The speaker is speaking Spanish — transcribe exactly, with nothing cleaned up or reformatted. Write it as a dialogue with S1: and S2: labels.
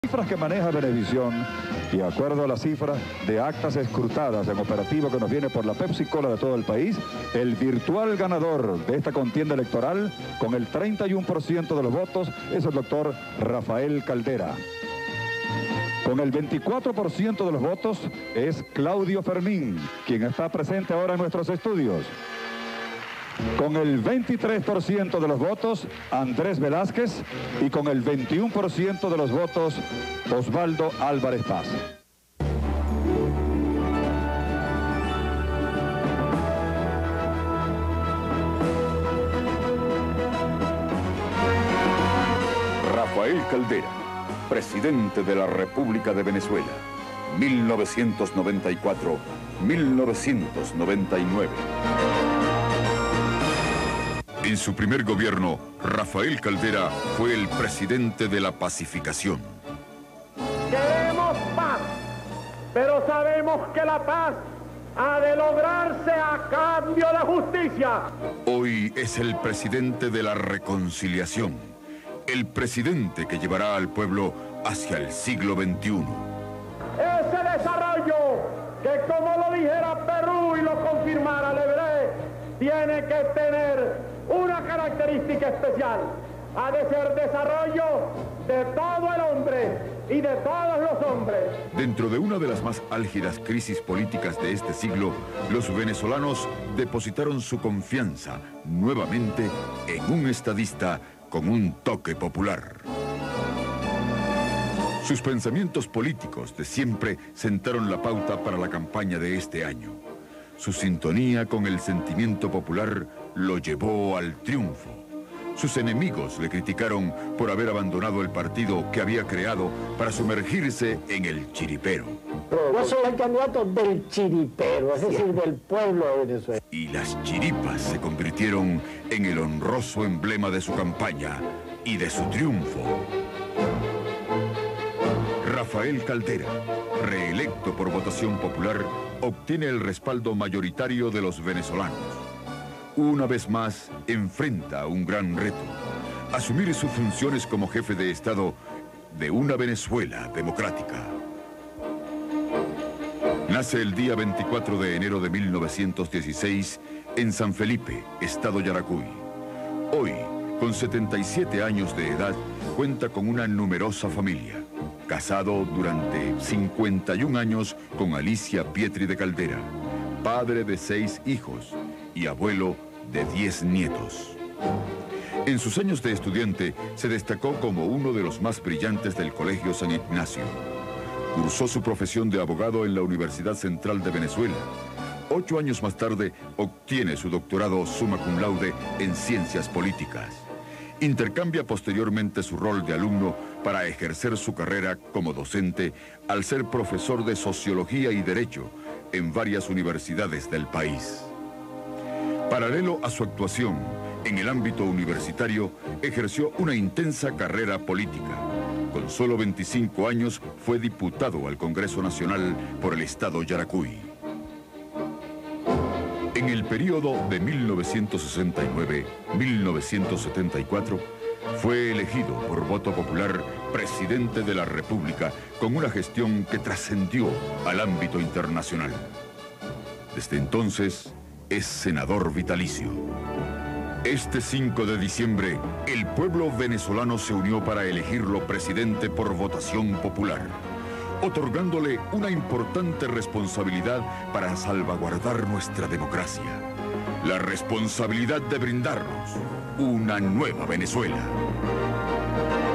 S1: Cifras que maneja Venevisión y de acuerdo a las cifras de actas escrutadas en operativo que nos viene por la Pepsi Cola de todo el país, el virtual ganador de esta contienda electoral con el treinta y uno por ciento de los votos es el doctor Rafael Caldera. Con el veinticuatro por ciento de los votos es Claudio Fermín, quien está presente ahora en nuestros estudios. Con el veintitrés por ciento de los votos, Andrés Velázquez, y con el veintiuno por ciento de los votos, Osvaldo Álvarez Paz.
S2: Rafael Caldera, presidente de la República de Venezuela, mil novecientos noventa y cuatro a mil novecientos noventa y nueve. En su primer gobierno, Rafael Caldera fue el presidente de la pacificación.
S3: Queremos paz, pero sabemos que la paz ha de lograrse a cambio de justicia. Hoy
S2: es el presidente de la reconciliación, el presidente que llevará al pueblo hacia el siglo veintiuno.
S3: Ese desarrollo que, como lo dijera Perú y lo confirmara Lebré, tiene que tener una característica especial. Ha de ser desarrollo de todo el hombre y de todos los hombres.
S2: Dentro de una de las más álgidas crisis políticas de este siglo, los venezolanos depositaron su confianza nuevamente en un estadista con un toque popular. Sus pensamientos políticos de siempre sentaron la pauta para la campaña de este año. Su sintonía con el sentimiento popular lo llevó al triunfo. Sus enemigos le criticaron por haber abandonado el partido que había creado para sumergirse en el chiripero.
S4: Yo soy el candidato del chiripero, es decir, del pueblo de Venezuela.
S2: Y las chiripas se convirtieron en el honroso emblema de su campaña y de su triunfo. Rafael Caldera, reelecto por votación popular, obtiene el respaldo mayoritario de los venezolanos. Una vez más, enfrenta un gran reto: asumir sus funciones como jefe de Estado de una Venezuela democrática. Nace el día veinticuatro de enero de mil novecientos dieciséis en San Felipe, estado Yaracuy. Hoy, con setenta y siete años de edad, cuenta con una numerosa familia. Casado durante cincuenta y un años con Alicia Pietri de Caldera, padre de seis hijos y abuelo de diez nietos. En sus años de estudiante se destacó como uno de los más brillantes del Colegio San Ignacio. Cursó su profesión de abogado en la Universidad Central de Venezuela. Ocho años más tarde obtiene su doctorado summa cum laude en Ciencias Políticas. Intercambia posteriormente su rol de alumno para ejercer su carrera como docente al ser profesor de Sociología y Derecho en varias universidades del país. Paralelo a su actuación en el ámbito universitario, ejerció una intensa carrera política. Con solo veinticinco años fue diputado al Congreso Nacional por el estado Yaracuy. En el periodo de mil novecientos sesenta y nueve a mil novecientos setenta y cuatro, fue elegido por voto popular presidente de la República con una gestión que trascendió al ámbito internacional. Desde entonces, es senador vitalicio. Este cinco de diciembre, el pueblo venezolano se unió para elegirlo presidente por votación popular, otorgándole una importante responsabilidad para salvaguardar nuestra democracia. La responsabilidad de brindarnos una nueva Venezuela.